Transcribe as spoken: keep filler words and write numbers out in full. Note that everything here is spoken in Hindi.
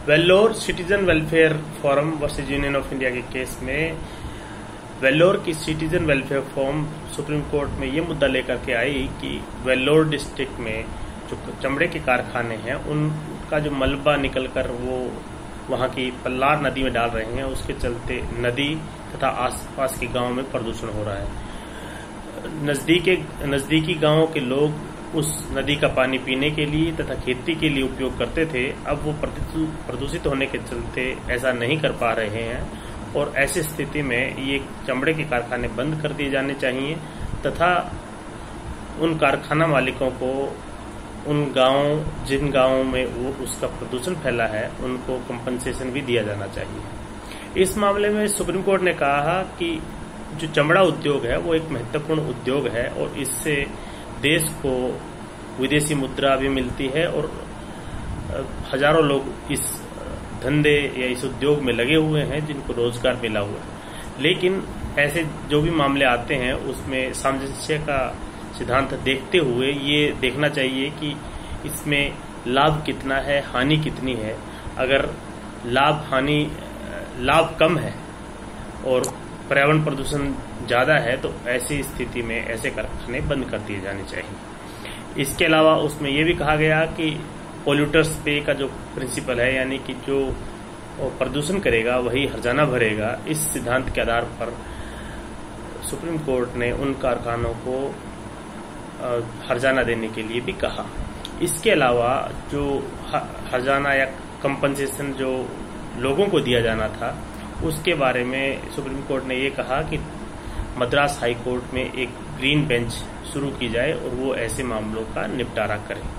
Vellore citizen welfare forum versus union of India के केस में वेल्लोर की citizen welfare forum supreme court में ये मुद्दा लेकर के आई कि वेल्लोर डिस्ट्रिक्ट में जो चमड़े के कारखाने हैं उनका जो मलबा निकलकर वो वहां की पल्लार नदी में डाल रहे हैं, उसके चलते नदी तथा आसपास के गांव में प्रदूषण हो रहा है। नजदीकी नजदीकी गांवों के लोग उस नदी का पानी पीने के लिए तथा खेती के लिए उपयोग करते थे। अब वो प्रदूषित होने के चलते ऐसा नहीं कर पा रहे हैं और ऐसी स्थिति में ये चमड़े के कारखाने बंद कर दिए जाने चाहिए तथा उन कारखाना मालिकों को उन गांव जिन गांवों में वो उसका प्रदूषण फैला है उनको कंपनसेशन भी दिया जाना चाहिए। इस मामले में सुप्रीम कोर्ट ने कहा कि जो चमड़ा उद्योग है वो एक महत्वपूर्ण उद्योग है और इससे देश को विदेशी मुद्रा भी मिलती है और हजारों लोग इस धंधे या इस उद्योग में लगे हुए हैं जिनको रोजगार मिला हुआ है। लेकिन ऐसे जो भी मामले आते हैं उसमें सामंजस्य का सिद्धांत देखते हुए ये देखना चाहिए कि इसमें लाभ कितना है, हानि कितनी है। अगर लाभ हानि लाभ कम है और पर्यावरण प्रदूषण ज्यादा है तो ऐसी स्थिति में ऐसे कारखाने बंद कर दिए जाने चाहिए। इसके अलावा उसमें यह भी कहा गया कि पोल्यूटर्स पे का जो प्रिंसिपल है, यानी कि जो प्रदूषण करेगा वही हर्जाना भरेगा, इस सिद्धांत के आधार पर सुप्रीम कोर्ट ने उन कारखानों को हर्जाना देने के लिए भी कहा। इसके अलावा जो हर्जाना या कंपनसेशन जो लोगों को दिया जाना था उसके बारे में सुप्रीम कोर्ट ने ये कहा कि मद्रास हाई कोर्ट में एक ग्रीन बेंच शुरू की जाए और वो ऐसे मामलों का निपटारा करे।